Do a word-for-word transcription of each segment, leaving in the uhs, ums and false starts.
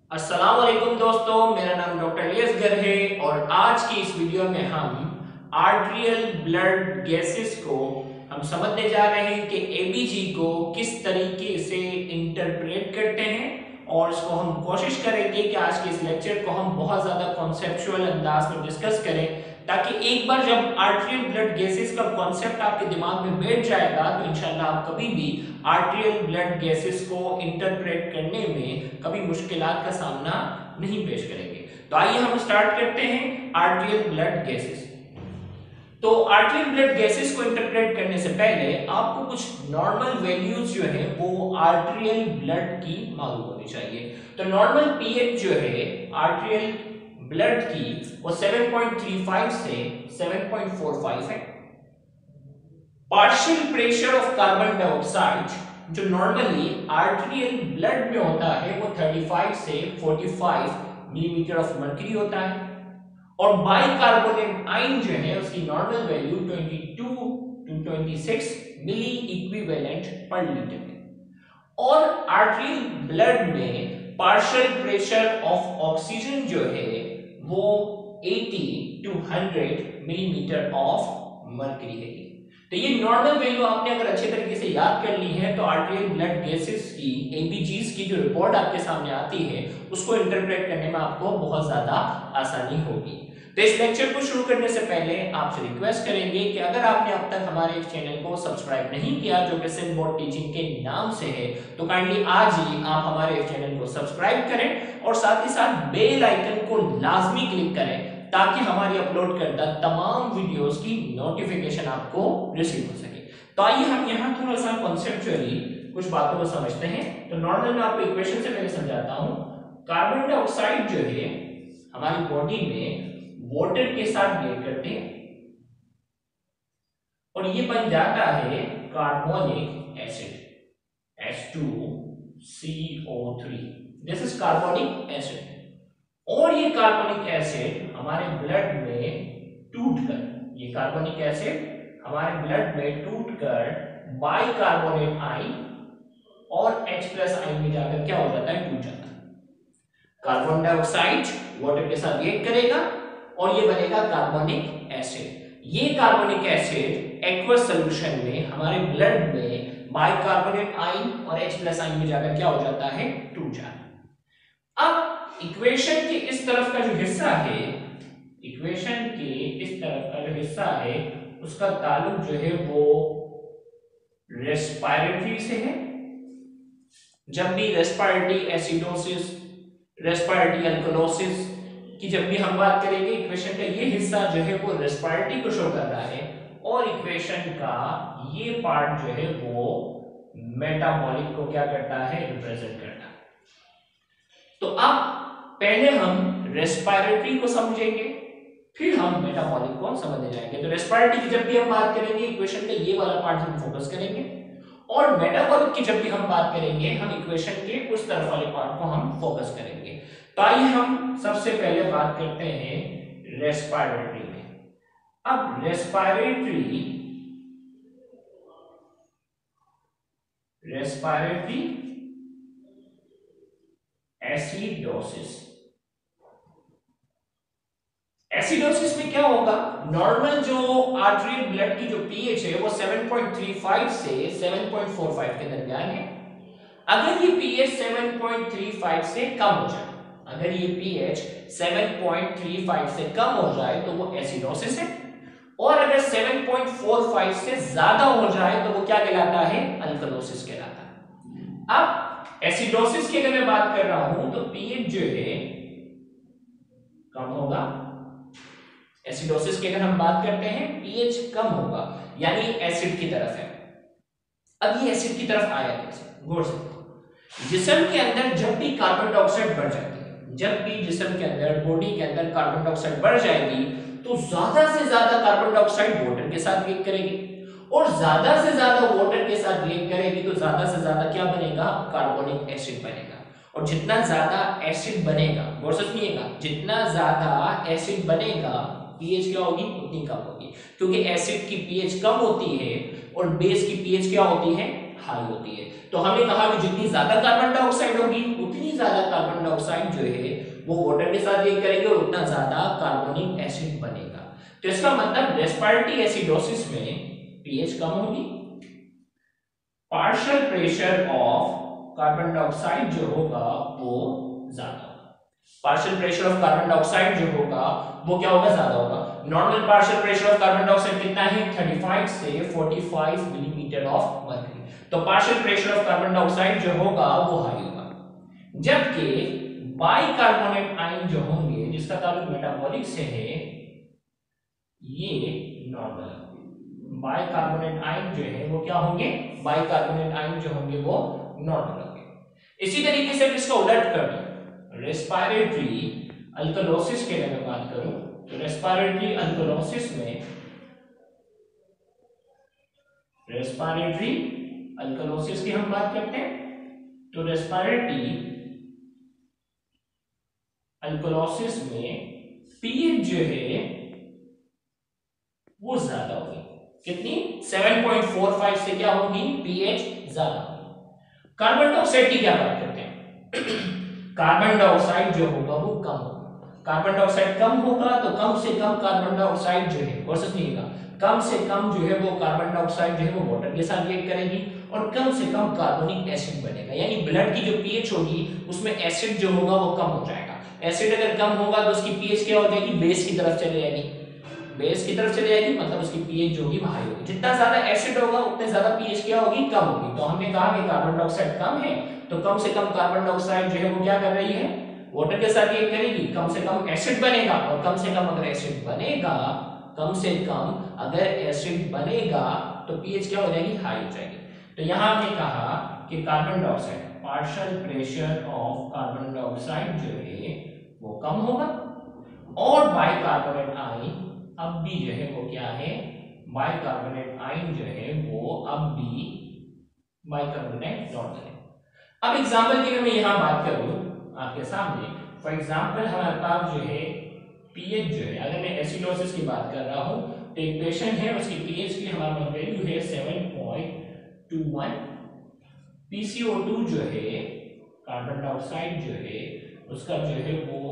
अस्सलाम वालेकुम दोस्तों, मेरा नाम डॉक्टर इलियास गर है और आज की इस वीडियो में हम आर्टेरियल ब्लड गैसेस को हम समझने जा रहे हैं कि एबीजी को किस तरीके से इंटरप्रेट करते हैं और इसको हम कोशिश करेंगे कि आज के इस लेक्चर को हम बहुत ज़्यादा कॉन्सेप्चुअल अंदाज में डिस्कस करें, ताकि एक बार जब आर्टेरियल ब्लड गैसेस का कॉन्सेप्ट आपके दिमाग में बैठ जाएगा तो इंशाल्लाह आप कभी भी आर्टेरियल ब्लड गैसेस को इंटरप्रेट करने में कभी मुश्किलात का सामना नहीं पेश करेंगे। तो आइए हम स्टार्ट करते हैं आर्टेरियल ब्लड गैसेस। तो आर्टेरियल ब्लड गैसेस को इंटरप्रेट करने से पहले आपको कुछ नॉर्मल वैल्यूज जो है वो आर्टेरियल ब्लड की मालूम होनी चाहिए। तो नॉर्मल पीएच जो है आर्टेरियल ब्लड की वो सेवन पॉइंट थ्री फाइव से सेवन पॉइंट फोर फाइव है। Partial pressure of carbon dioxide जो नॉर्मली आर्टेरियल ब्लड में होता है वो थर्टी फाइव से forty five millimetre of mercury होता है और बाइकार्बोनेट आयन जो है उसकी normal value twenty two to twenty six milliequivalent per litre है। और आर्टेरियल ब्लड में पार्शियल प्रेशर ऑफ ऑक्सीजन जो है वो eighty to hundred millimetre of mercury है। तो ये नॉर्मल वैल्यू आपने अगर अच्छे तरीके से याद कर ली है तो आर्टेरियल ब्लड गैसेस की एबीजीज की जो रिपोर्ट आपके सामने आती है उसको इंटरप्रेट करने में आपको बहुत ज्यादा आसानी होगी। तो इस लेक्चर को शुरू करने से पहले आपसे रिक्वेस्ट करेंगे कि अगर आपने अब तक हमारे इस चैनल को सब्सक्राइब नहीं किया जो कि सिंबोर्ड टीचिंग के नाम से है तो काइंडली आज ही आप हमारे इस चैनल को सब्सक्राइब करें और साथ ही साथ बेल आइकन को लाजमी क्लिक करें ताकि हमारी अपलोड करदा तमाम वीडियोस की नोटिफिकेशन आपको रिसीव हो सके। तो आइए हम यहाँ थोड़ा सा कॉन्सेप्चुअली कुछ बातों को समझते हैं। तो नॉर्मल में आपको इक्वेशन से पहले समझाता हूँ। कार्बन डाइऑक्साइड जो है हमारी बॉडी में वाटर के साथ रिएक्ट करते हैं और ये बन जाता है carbonic acid H two C O three. This is carbonic acid और ये कार्बोनिक एसिड हमारे ब्लड में टूटकर ये कार्बोनिक एसिड हमारे ब्लड में टूटकर बाइकार्बोनेट आयन और H प्लस आयन में जाकर क्या हो जाता है, टूट जाता है। कार्बन डाइऑक्साइड वाटर के साथ रिएक्ट करेगा और ये बनेगा कार्बोनिक एसिड। ये कार्बोनिक एसिड एक्वस सॉल्यूशन में हमारे ब्लड में बाइकार्बोनेट आयन और H प्लस आयन में जाकर क्या हो जाता है, टूट जाता है। अब इक्वेशन के इस तरफ का जो हिस्सा है इक्वेशन के इस तरफ का जो हिस्सा है उसका ताल्लुक जो है वो रेस्पिरेटरी से है। जब भी रेस्पिरेटरी एसिडोसिस रेस्पिरेटरी अल्कलोसिस की जब भी हम बात करेंगे इक्वेशन का ये हिस्सा जो है वो रेस्पिरेटरी को शो कर रहा है और इक्वेशन का ये पार्ट जो है वो मेटाबॉलिक को क्या करता है, रिप्रेजेंट करता है। तो अब पहले हम रेस्पिरेटरी को समझेंगे फिर हम मेटाबॉलिक को समझने जाएंगे। तो रेस्पिरेटरी की जब भी हम बात करेंगे इक्वेशन का ये वाला पार्ट हम फोकस करेंगे और मेटाबॉलिक की जब भी हम बात करेंगे हम इक्वेशन के उस तरफ वाले पार्ट को हम फोकस करेंगे। तो आइए हम सबसे पहले बात करते हैं रेस्पिरेटरी में। अब रेस्पिरेटरी रेस्पिरेटरी एसिडोसिस एसिडोसिस में क्या होगा, नॉर्मल जो आर्टेरियल ब्लड की जो पीएच है वो सेवन पॉइंट थ्री फाइव से सेवन पॉइंट फोर फाइव के दरमियान है। अगर ये pH seven point three five से कम हो जाए अगर ये pH seven point three five से कम हो जाए तो वो एसिडोसिस है और अगर सेवन पॉइंट फोर फाइव से ज्यादा हो जाए तो वो क्या कहलाता है, अल्कलोसिस कहलाता है। अब एसिडोसिस की अगर मैं बात कर रहा हूं तो पीएच जो है कम होगा। एसिडोसिस की अगर हम बात करते हैं पीएच कम होगा यानी एसिड की तरफ है। अब ये एसिड की तरफ आया कैसे, गौर से जिस्म के अंदर जब भी कार्बन डाइऑक्साइड बढ़ जाती है जब भी जिस्म के अंदर बॉडी के अंदर कार्बन डाइऑक्साइड बढ़ जाएगी तो ज्यादा से ज्यादा कार्बन डाइऑक्साइड वाटर के साथ रिएक्ट करेगी और ज्यादा से ज्यादा वाटर के साथ रिएक्ट करेगी तो ज्यादा से ज्यादा क्या बनेगा, कार्बोनिक एसिड बनेगा। और जितना ज्यादा एसिड बनेगा, गौर से सुनिएगा, जितना ज्यादा एसिड बनेगा पीएच क्या होगी, उतनी कम होगी, क्योंकि एसिड की पीएच कम होती है और बेस की पीएच क्या होती है, हाई होती है। तो हमने कहा कि जितनी ज्यादा कार्बन डाइऑक्साइड होगी उतनी ज्यादा कार्बन डाइऑक्साइड जो है वो वाटर के साथ रिएक्ट करेंगे और उतना ज्यादा कार्बोनिक एसिड बनेगा। तो इसका मतलब रेस्पिरेटरी एसिडोसिस में पीएच कम होगी, partial pressure of carbon dioxide जो होगा वो ज्यादा होगा। Partial pressure of carbon dioxide जो होगा वो क्या होगा, ज्यादा होगा। Normal partial pressure of carbon dioxide कितना है, पैंतीस से पैंतालीस मिलीमीटर ऑफ मर्क्यूरी। तो partial pressure of carbon dioxide जो होगा वो हाई होगा, जबकि बाइकार्बोनेट आयन जो होंगे जिसका ताल्लुक मेटाबॉलिक से है ये नॉर्मल। बाइकार्बोनेट आयन जो है वो क्या होंगे, बाइकार्बोनेट आयन जो होंगे वो नॉर्मल होंगे। इसी तरीके से इसका उलट कर दो, रेस्पिरेटरी अल्कलोसिस के लिए मैं बात करूं तो रेस्पिरेटरी अल्कलोसिस में रेस्पिरेटरी अल्कलोसिस की हम बात करते हैं तो रेस्पिरेटरी अल्कलोसिस में पीएच जो है वो ज्यादा होगी। कितनी, सात पॉइंट चार पाँच से क्या होगी, पीएच ज्यादा होगी। कार्बन डाइऑक्साइड की क्या बात करते हैं कार्बन डाइऑक्साइड जो होगा वो कम होगा। कार्बन डाइऑक्साइड कम होगा तो कम से कम कार्बन डाइऑक्साइड जो है वर्सेस नहीं होगा, कम से कम जो है वो कार्बन डाइऑक्साइड जो है वो वाटर के साथ रिएक्ट करेगी और कम से कम कार्बोनिक एसिड बनेगा। यानी ब्लड की जो पीएच होगी उसमें एसिड जो होगा वो कम हो जाएगा। एसिड अगर कम होगा तो उसकी पीएच क्या हो जाएगी, बेस की तरफ चली जाएगी, बेस की तरफ चली जाएगी मतलब उसकी पीएच जो होगी वो हाई होगी। जितना ज्यादा एसिड होगा उतने ज्यादा पीएच क्या होगी, कम होगी। तो हमने कहा कि कार्बन डाइऑक्साइड कम है तो कम से कम कार्बन डाइऑक्साइड जो है वो क्या कर रही है, वाटर के साथ रिएक्ट करेगी, कम से कम एसिड बनेगा और कम से कम अगर एसिड बनेगा कम से कम अगर एसिड बनेगा तो पीएच क्या हो जाएगी, हाई हो जाएगी। तो यहां हमने कहा कि carbon dioxide partial pressure of carbon dioxide जो है वो कम होगा और बाइकार्बोनेट आयन अब भी जो है वो क्या है, बाइकार्बोनेट आयन जो है वो अब भी बाइकार्बोनेट नॉर्मल है। अब एग्जांपल के लिए मैं यहां बात करूं आपके सामने, फॉर एग्जांपल हमारे पास जो है पीएच जो है, अगर मैं एसिडोसिस की बात कर रहा हूं तो एक पेशेंट है उसकी पीएच की हमारा वैल्यू है सात पॉइंट दो एक, पीसीओ टू जो है कार्बन डाइऑक्साइड जो है उसका जो है वो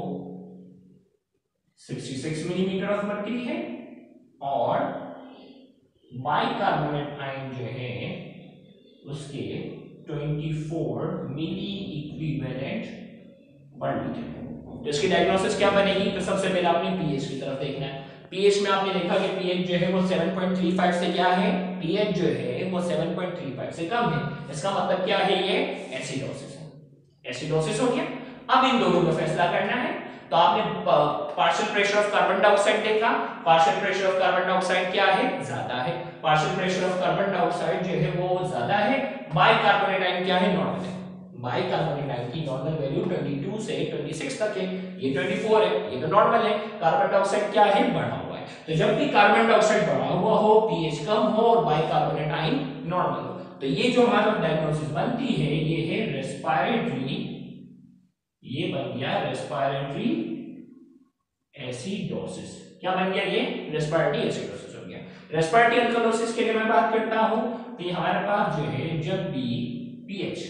छियासठ मिलीमीटर ऑफ मर्क्यूरी है और बाइकार्बोनेट आयन जो है उसके चौबीस मिली इक्विवेलेंट पर लीटर है। तो इसकी डायग्नोसिस क्या बनेगी, तो सबसे पहले आपने पीएच की तरफ देखना है। पीएच में आपने देखा कि पीएच जो है वो सात पॉइंट तीन पाँच से क्या है, पीएच जो है वो सात पॉइंट तीन पाँच से कम है। इसका मतलब क्या है, ये एसिडोसिस है, एसिडोसिस हो गया। अब इन दोनों का फैसला करना है। तो आपने partial pressure of carbon dioxide देखा, partial pressure of carbon dioxide क्या है, ज्यादा है। Partial pressure of carbon dioxide जो है वो ज्यादा है। बाइकार्बोनेट आयन क्या है, नॉर्मल है। बाइकार्बोनेट आयन की नॉर्मल वैल्यू बाईस से छब्बीस तक है, ये चौबीस है, ये तो नॉर्मल है। कार्बन डाइऑक्साइड क्या है, बढ़ा हुआ है। तो जब भी कार्बन डाइऑक्साइड बढ़ा हुआ हो, पीएच कम हो और बाइकार्बोनेट आयन नॉर्मल हो, तो ये जो हमारा डायग्नोसिस बनती है ये है रेस्पिरेटरी, ये बन गया रेस्पिरेटरी एसिडोसिस। क्या बन गया, ये रेस्पिरेटरी एसिडोसिस हो गया। रेस्पिरेटरी अल्कलोसिस के लिए मैं बात करता हूं तो ये हमारे पास जो है जब भी पीएच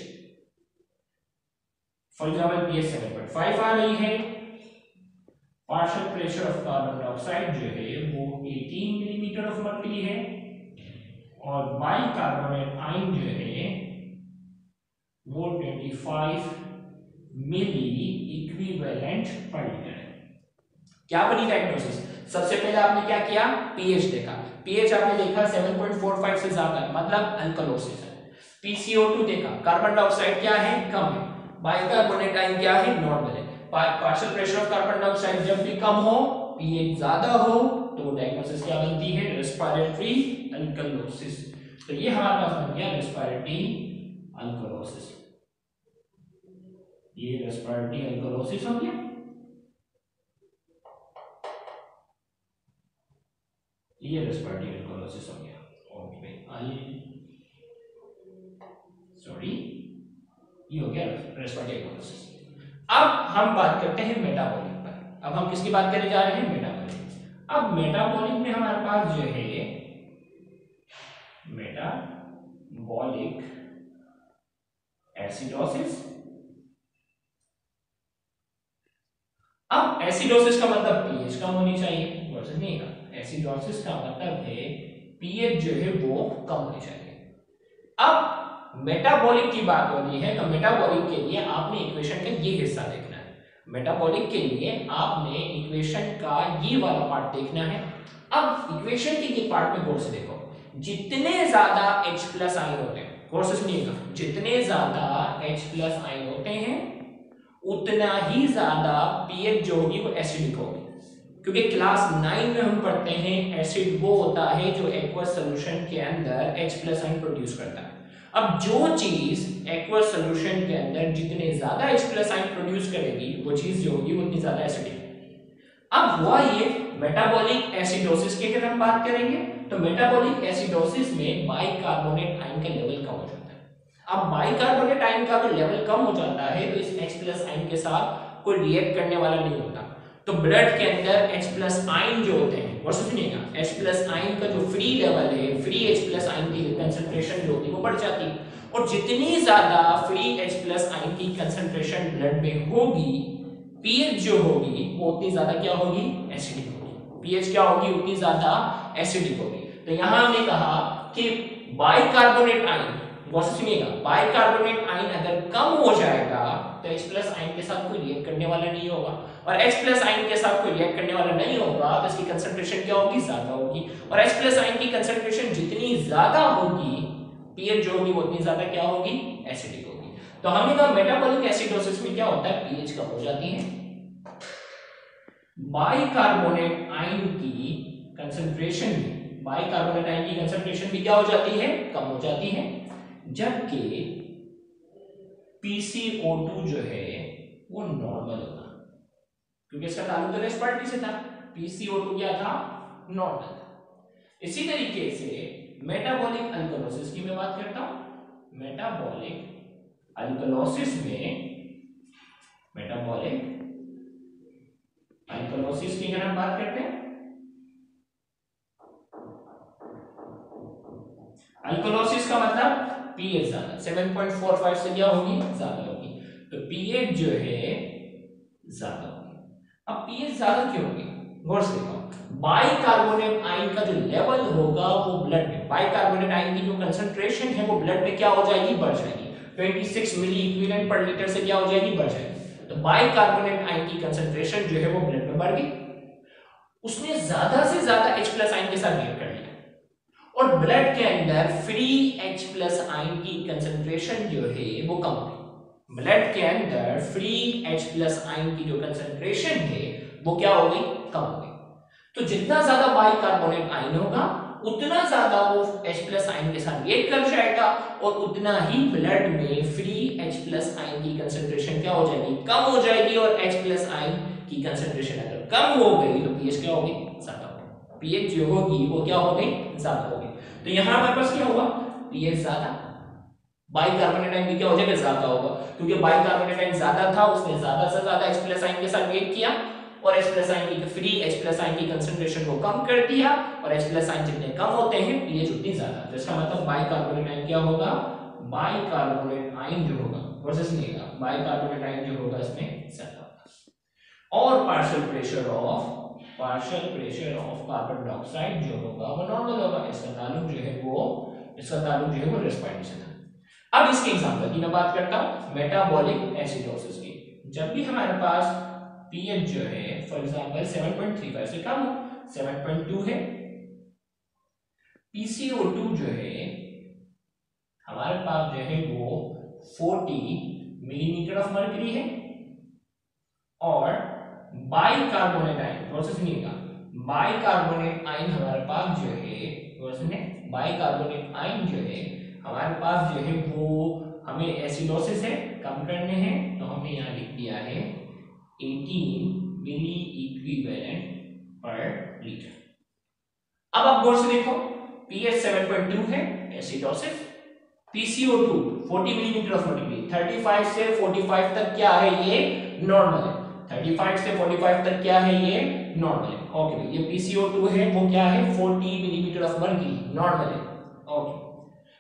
फॉर एग्जांपल पीएच सात पॉइंट पाँच आ रही है, partial pressure of carbon dioxide जो है वो अठारह मिलीमीटर ऑफ मर्क्यूरी है और बाइकार्बोनेट आयन जो है वो पच्चीस मिली इक्विवेलेंट पर लीटर है। क्या बनी डायग्नोसिस, सबसे पहले आपने क्या किया, पीएच देखा, पीएच आपने देखा सात पॉइंट चार पाँच से ज्यादा है मतलब अल्कलोसिस है। पीसीओ टू देखा, कार्बन डाइऑक्साइड क्या है, कम है। बाइकार्बोनेट आयन क्या है, नॉर्मल है। Partial pressure of carbon dioxide जब भी कम हो, पीएच ज्यादा हो, तो डायग्नोसिस क्या बनती है, रेस्पिरेटरी अल्कलोसिस। तो ये हमारे पास बन गया रेस्पिरेटरी अल्कलोसिस, ये रेस्पिरेटरी अल्कलोसिस हो गया। ये रेस्पिरेटरी अल्कलोसिस हो गया। ओके अल सॉरी ये हो गया रेस्पिरेटरी अल्कलोसिस। अब हम बात करते हैं मेटाबॉलिक पर। अब हम किसकी बात करने जा रहे हैं, मेटाबॉलिक। अब मेटाबॉलिक में हमारे पास जो है मेटाबॉलिक एसिडोसिस अब एसिडोसिस का मतलब पीएच कम होनी चाहिए, वर्सेस नहीं का एसिडोसिस का मतलब है पीएच जो है वो कम होनी चाहिए। अब मेटाबॉलिक की बात हो रही है तो मेटाबॉलिक के लिए आपने इक्वेशन का ये हिस्सा देखना है। मेटाबॉलिक के लिए आपने इक्वेशन का ये वाला पार्ट देखना है। अब इक्वेशन के ये पार्ट में गौर से देखो, जितने ज्यादा H प्लस आयन होते हैं, गौर से सुनिएगा, जितने ज्यादा H प्लस आयन होते हैं उतना ही ज्यादा पीएच जो होगी वो एसिडिक होगी, क्योंकि क्लास नाइन में हम पढ़ते हैं एसिड वो होता है जो एक्वस सॉल्यूशन के अंदर H प्लस आयन प्रोड्यूस करता है। अब जो चीज एक्वस सॉल्यूशन के अंदर जितने ज्यादा H प्लस आयन प्रोड्यूस करेगी वो चीज जो होगी उतनी ज्यादा एसिडिक। अब हुआ ये मेटाबॉलिक एसिडोसिस की अगर हम बात करेंगे तो मेटाबॉलिक एसिडोसिस में बाइकार्बोनेट आयन का लेवल कम हो जाता है। अब बाइकार्बोनेट आयन का अगर लेवल कम हो जाता है तो इस H प्लस आयन के साथ कोई रिएक्ट करने वाला नहीं होता, तो ब्लड के अंदर H प्लस आयन जो होते हैं, और सुनिएगा, H प्लस आयन का जो फ्री लेवल है, फ्री H प्लस आयन की कंसंट्रेशन जो होती है वो बढ़ जाती है, और जितनी ज्यादा फ्री H प्लस आयन की कंसंट्रेशन ब्लड में होगी, पीएच जो होगी वो उतनी ज्यादा क्या होगी, एसिडिक होगी। पीएच क्या होगी, उतनी ज्यादा एसिडिक होगी। तो यहां हमने कहा कि बाइकार्बोनेट आयन, गौर से सुनिएगा, बाइकार्बोनेट आयन अगर कम हो जाएगा तो H प्लस आयन के साथ कोई रिएक्ट करने वाला नहीं होगा, और H प्लस आयन के साथ कोई रिएक्ट करने वाला नहीं होगा तो इसकी कंसंट्रेशन क्या होगी, ज्यादा होगी, और H प्लस आयन की कंसंट्रेशन जितनी ज्यादा होगी पीएच जो होगी वो उतनी ज्यादा क्या होगी, एसिडिक होगी। तो हमने कहा मेटाबॉलिक एसिडोसिस में क्या होता है, पीएच कम हो जाती है, बाइकार्बोनेट आयन की कंसंट्रेशन भी बाइकार्बोनेट आयन की कंसंट्रेशन भी क्या हो जाती है, कम हो जाती है, जबकि पी सी ओ टू जो है वो नॉर्मल होगा, क्योंकि इसका ताल्लुक तो रेस्ट पार्टी से था, पी सी ओ टू क्या था, नॉर्मल था। इसी तरीके से मेटाबॉलिक अल्कलोसिस की मैं बात करता हूं। मेटाबॉलिक अल्कलोसिस में मेटाबॉलिक अल्कलोसिस की अगर हम बात करते हैं, अल्कलोसिस का मतलब पीएच ज्यादा, सात पॉइंट चार पाँच से क्या होगी, ज्यादा होगी, तो पीएच जो है ज्यादा होगी। अब पीएच ज्यादा क्यों होगी, गौर से देखो, बाइकार्बोनेट आयन का जो लेवल होगा वो ब्लड में, बाइकार्बोनेट आयन की जो कंसंट्रेशन है वो ब्लड में क्या हो जाएगी, बढ़ जाएगी, छब्बीस मिली इक्विवेलेंट पर लीटर से क्या हो जाएगी, बढ़ जाएगी। तो बाइकार्बोनेट आयन की कंसंट्रेशन जो है वो ब्लड में बढ़ गई, उसने ज्यादा से ज्यादा H प्लस आयन के साथ रिएक्ट कर लिया, और ब्लड के अंदर फ्री H प्लस आयन की कंसंट्रेशन जो है वो कम हो गई। ब्लड के अंदर फ्री H प्लस आयन की जो कंसंट्रेशन है वो क्या हो गई, कम हो गई। तो जितना ज्यादा बाइकार्बोनेट आयन होगा उतना ज्यादा वो H प्लस आयन के साथ रिएक्ट कर जाएगा, और उतना ही ब्लड में फ्री H प्लस आयन की कंसंट्रेशन क्या हो जाएगी, कम हो जाएगी, और H प्लस आयन की कंसंट्रेशन अगर कम हो गई तो पीएच क्या होगी, ज्यादा होगी, पीएच जो होगी वो क्या हो गई, ज्यादा होगी। तो यहां हमारे पास क्या हुआ, पीएच ज्यादा, बाइकार्बोनेट आयन भी क्या हो जाएगा, ज्यादा होगा, क्योंकि बाइकार्बोनेट आयन ज्यादा था, उसने ज्यादा से ज्यादा H प्लस आयन के साथ रिएक्ट किया, और H प्लस आयन की फ्री H प्लस आयन की कंसंट्रेशन को कम कर दिया, और H प्लस आयन जितने कम होते हैं पीएच उतनी ज्यादा, तो इसका मतलब बाइकार्बोनेट आयन क्या होगा, बाइकार्बोनेट आयन जो होगा, प्रोसेस नहीं होगा, बाइकार्बोनेट आयन जो होगा इसमें ज्यादा होगा। और partial pressure of partial pressure of carbon dioxide जो होगा वो नॉर्मल होगा, इसका ताल्लुक जो है वो इसका ताल्लुक जो है वो रेस्पिरेटरी से था। अब इसके एग्जांपल की मैं बात करता हूं, मेटाबॉलिक एसिडोसिस की। जब भी हमारे पास पीएच जो है फॉर एग्जांपल सात पॉइंट तीन पाँच से कम हो, सात पॉइंट दो है, पी सी ओ टू जो है हमारे पास जो है वो चालीस मिलीमीटर ऑफ मर्क्यूरी है, और बाइकार्बोनेट आयन, प्रोसेस नहीं का बाइकार्बोनेट आयन हमारे पास जो है प्रोसेस बाइकार्बोनेट आयन जो है हमारे पास जो है वो हमें एसिडोसिस है कम करने हैं, तो हमने यहाँ लिख दिया है अठारह मिली इक्विवेलेंट पर लीटर। अब आप गौर से देखो, पीएच सात पॉइंट दो है acidosis, P C O two चालीस मिलीमीटर ऑफ मर्क्यूरी, पैंतीस से पैंतालीस तक क्या है, ये नॉर्मल है, पैंतीस से पैंतालीस तक क्या है, ये नॉर्मल है, ओके। ये पी सी ओ टू है वो क्या है, चालीस मिलीमीटर ऑफ मर्क्यूरी, नॉर्मल है, ओके।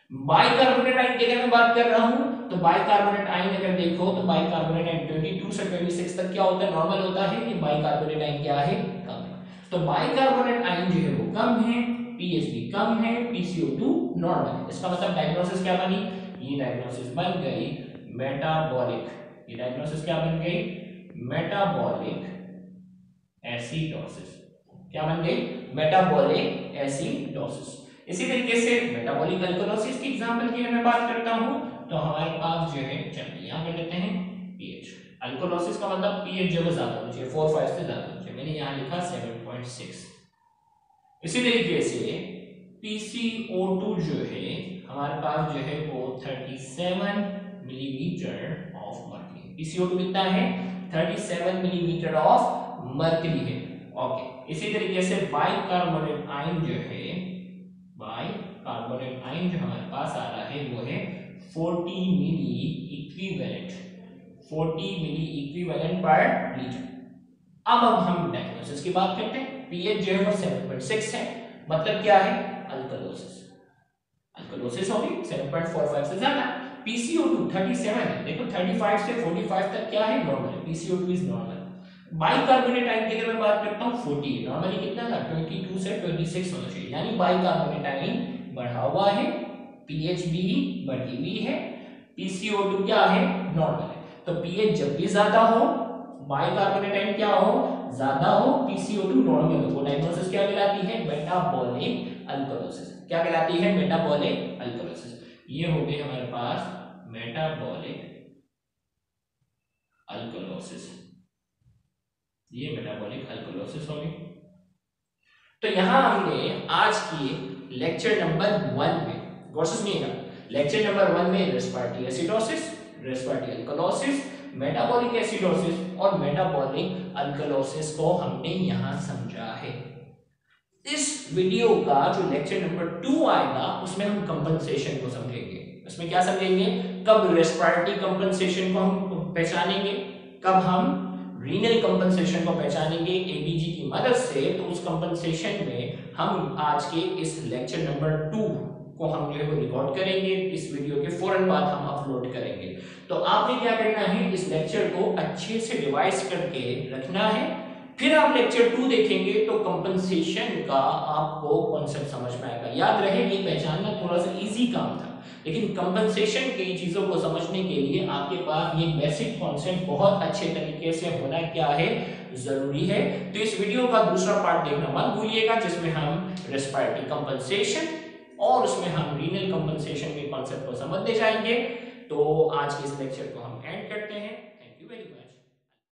बाइकार्बोनेट आयन की अगर मैं बात कर रहा हूं तो बाइकार्बोनेट आयन अगर देखो तो बाइकार्बोनेट आयन बाईस से छब्बीस तक क्या होता है, नॉर्मल होता है। ये बाइकार्बोनेट आयन क्या है, कम है। तो बाइकार्बोनेट आयन जो है वो कम है, पीएच भी कम है, पीसीओ टू नॉर्मल है। इसका मतलब डायग्नोसिस क्या बनी, ये डायग्नोसिस बन गई मेटाबॉलिक। ये डायग्नोसिस क्या बन गई, मेटाबॉलिक एसिडोसिस। क्या बन गई, मेटाबॉलिक एसिडोसिस। इसी तरीके से मेटाबॉलिक अल्कोलोसिस की एग्जांपल की मैं बात करता हूं तो हमारे पास जो है, चलिए यहां कर लेते हैं पीएच। अल्कोलोसिस का मतलब पीएच जो है ज्यादा होना चाहिए, फोर फाइव से ज्यादा होना चाहिए, मैंने यहां लिखा सेवन पॉइंट सिक्स। इसी तरीके से पीसीओ टू जो है हमारे पास जो है वो सैंतीस millimetre of mercury. PCO two कितना है, सैंतीस मिलीमीटर ऑफ मर्क्यूरी है। ओके, इसी तरीके से बाइकार्बोनेट आयन जो है, बाइकार्बोनेट आयन जो हमारे पास आ रहा है वो है चालीस मिली इक्विवेलेंट, चालीस मिली इक्विवेलेंट पर लीटर। अब अब हम डायग्नोसिस की बात करते हैं। पीएच जो है वो सात पॉइंट छह है, मतलब क्या है, अल्कलोसिस। अल्कलोसिस होगी सात पॉइंट चार पाँच से ज्यादा। पीसीओ टू सैंतीस है, देखो पैंतीस से पैंतालीस तक क्या है, नॉर्मल है। PCO two is normal. Bicarbonate ion की अगर मैं बात करता हूं चालीस, नॉर्मली कितना था, बाईस से छब्बीस होना चाहिए, यानी बाइकार्बोनेट आयन बढ़ा हुआ है, पीएच भी बढ़ी हुई है, पीसीओ टू क्या है, नॉर्मल है। तो पीएच जब भी ज्यादा हो, बाइकार्बोनेट आयन क्या हो, ज्यादा हो, पीसीओ टू नॉर्मल हो, वो डायग्नोसिस क्या कहलाती है, मेटाबॉलिक अल्कोलोसिस। क्या कहलाती है, मेटाबॉलिक अल्कोलोसिस। ये हो गई हमारे पास मेटाबॉलिक अल्कोलोसिस, ये मेटाबॉलिक अल्कोलोसिस होगी। तो यहां हमने आज की लेक्चर नंबर वन में, गौर से सुनिएगा, लेक्चर नंबर वन में respiratory acidosis, respiratory alkalosis, metabolic acidosis और मेटाबॉलिक अल्कोलोसिस को हमने यहां समझा है। इस वीडियो का जो लेक्चर नंबर टू आएगा उसमें हम कंपनसेशन को समझेंगे। उसमें क्या समझेंगे, कब रेस्पिरेटरी कंपनसेशन को हम पहचानेंगे, कब हम रीनल कंपनसेशन को पहचानेंगे एबीजी की मदद से। तो उस कंपनसेशन में हम आज के इस लेक्चर नंबर टू को हम जो है वो रिकॉर्ड करेंगे, इस वीडियो के फौरन बाद हम अपलोड करेंगे। तो आपने क्या करना है, इस लेक्चर को अच्छे से रिवाइज करके रखना है, फिर आप लेक्चर टू देखेंगे तो कंपनसेशन का आपको कॉन्सेप्ट समझ में आएगा। याद रहे, ये पहचानना थोड़ा सा इजी काम था, लेकिन कंपनसेशन की चीजों को समझने के लिए आपके पास ये बेसिक कॉन्सेप्ट बहुत अच्छे तरीके से होना क्या है, जरूरी है। तो इस वीडियो का दूसरा पार्ट देखना मत भूलिएगा, जिसमें हम रेस्पिरेटरी कंपनसेशन और उसमें हम रीनल कंपनसेशन के कॉन्सेप्ट को समझते जाएंगे। तो आज के इस लेक्चर को हम